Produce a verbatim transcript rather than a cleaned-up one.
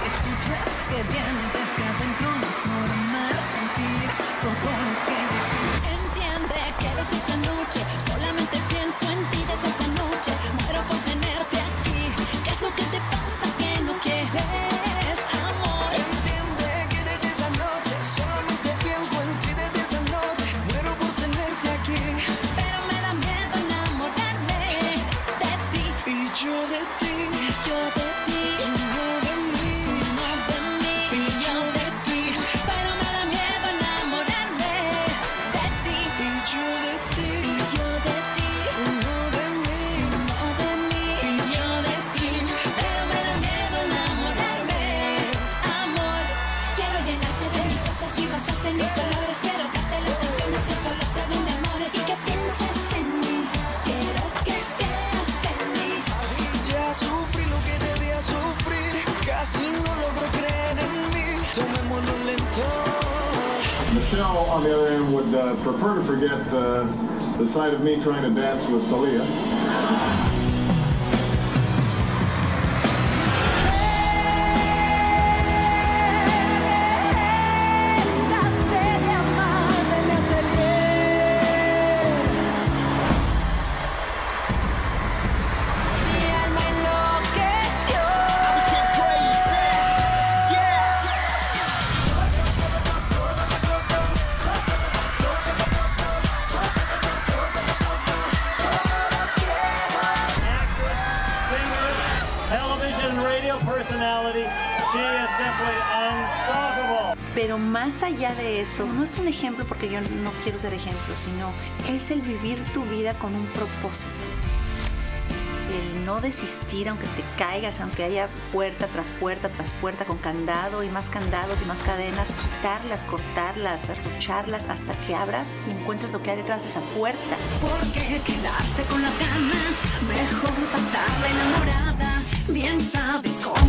escuches, que viene desde adentro, no es normal sentir todo lo que decir. Entiende que desde esa noche solamente pienso en ti desde esa noche. Muero por tenerte aquí. ¿Qué es lo que te pasa que no quieres, amor? Entiende que desde esa noche solamente pienso en ti desde esa noche. Muero por tenerte aquí. Pero me da miedo enamorarme de ti. Y yo de ti, Yo de ti, tú no de mí. tú no de mí. Y yo de ti, Pero me da miedo enamorarme de ti. y yo de ti, Y yo de ti, tú no de mí. no de mí. Y yo de ti, pero me da miedo enamorarme. Amor, quiero llenarte de mis cosas y rosas de mis colores. Quiero darte las canciones que solo te brinden amores. Y que pienses en mí, quiero que seas feliz. Así ya sufrí lo que debía sufrir. Casi no logro creer en mí. Tomémoslo lento. Michelle, on the other hand, would uh, prefer to forget uh, the sight of me trying to dance with Thalia. Esta sed de amarte me hace bien. Mi alma enloqueció. Television and radio personality, she is simply unstoppable. Pero más allá de eso, no es un ejemplo porque yo no quiero ser ejemplo, sino es el vivir tu vida con un propósito. El no desistir aunque te caigas, aunque haya puerta tras puerta tras puerta con candado y más candados y más cadenas, quitarlas, cortarlas, arrucharlas hasta que abras y encuentres lo que hay detrás de esa puerta. ¿Por qué quedarse con las ganas? Mejor pasarla enamorada. Bien sabes cómo